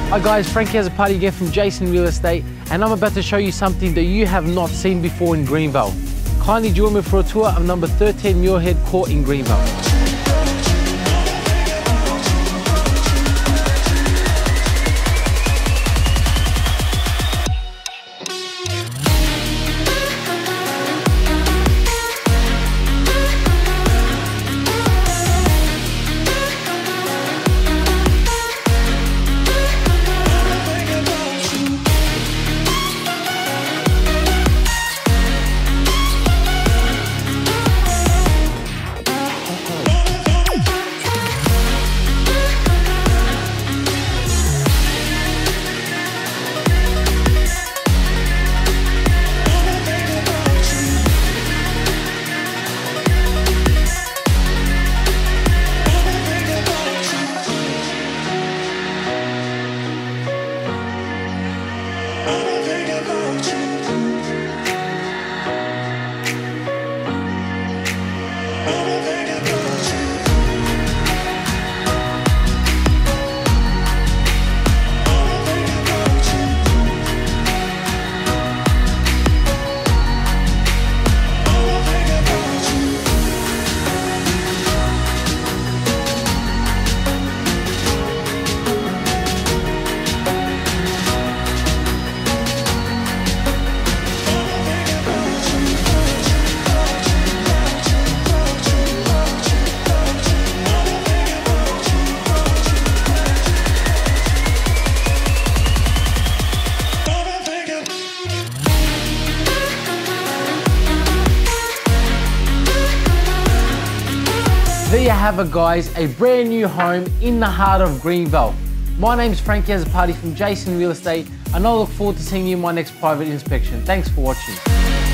Hi guys, Frankie has a party again from Jason Real Estate, and I'm about to show you something that you have not seen before in Greenvale. Kindly join me for a tour of number 13 Muirhead Court in Greenvale. There you have it guys, a brand new home in the heart of Greenvale. My name's Frankie has a party from Jason Real Estate, and I look forward to seeing you in my next private inspection. Thanks for watching.